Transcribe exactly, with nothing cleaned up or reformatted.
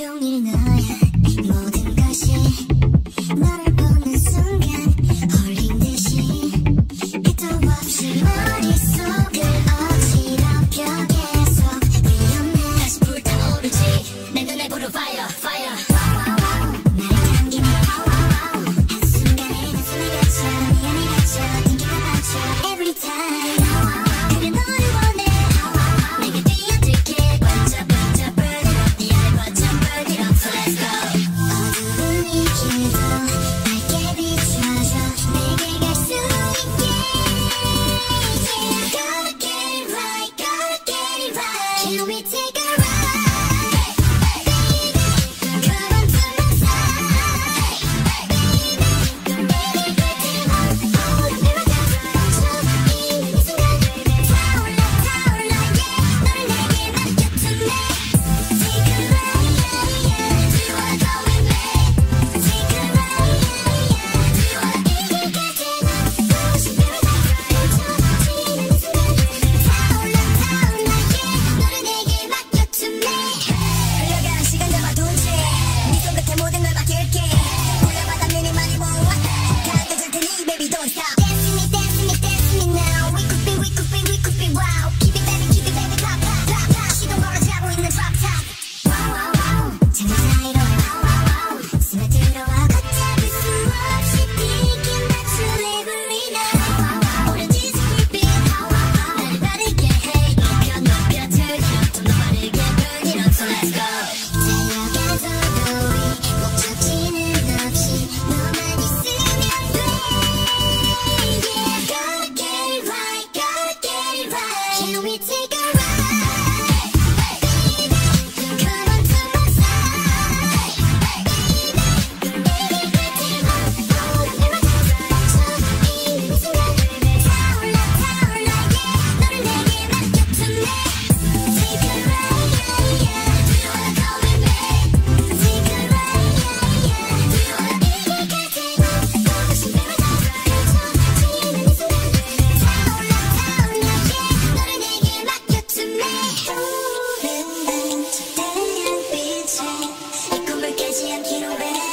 온종일 너야 모든 것이 너를 보는 순간 홀린 듯이 끝도 없이 머릿속을 어지럽혀 계속 위험해 다시 불타오르지 내 눈에 불을 fire fire 나를 당기는 한순간에 내 손에 갇혀 네 안에 갇혀 튕기가 맞춰 every time 그래 너를 원해 내게 뛰어들게 번쩍 번쩍 burn it up 네 안에 번쩍 burn it up so let's go 어두운 이 길도 밝게 비춰줘 내게 갈 수 있게 yeah. Gotta get it right gotta get it right Can we take a ride baby come on to my side baby baby baby 오늘 내가 멈춰 있는 이 순간을 타올라 타올라 yeah 너를 내게 맡겨 tonight Take a ride yeah yeah Do you wanna go with me Take a ride yeah yeah Do you wanna be here 같은 보고 싶은 paradise 멈춰지는 이 순간을 타올라 타올라 yeah 너를 내게 맡겨 tonight 흘러가는 시간 잡아둔 채네 손끝에 모든 걸 맡길게 올라마다 눈이 많이 모아 가득 줄 테니 baby don't stop Dance with me dance with me dance with me now We could be we could be we could be wow Keep it baby keep it baby pop pop pop pop 시동 걸어 자고 있는 drop top Wow wow wow 장난 사이로 wow wow wow 스며들어와 걷잡을 수 없이 Thinking about you every night Wow wow wow 오렌지 불빛 wow wow wow 나를 빠르게 해 높여 높여 turn it up 좀 더 빠르게 burn it up so let's go 달려가서도 우리 목적지는 없이 너만 있으면 돼 Yeah gotta get it right gotta get it right Can we take a ride baby come on to my side baby baby baby 오늘 내가 멈춰 있는 이 순간을 타올라 타올라 yeah 너를 내게 맡겨 tonight Take a ride yeah yeah Do you wanna go with me Take a ride yeah yeah Do you wanna be here 같은 보고 싶은 paradise 멈춰지는 이 순간을 타올라 타올라 yeah 너를 내게 맡겨 tonight 푸른 날 저 태양빛에 이 꿈을 깨지 않기로 해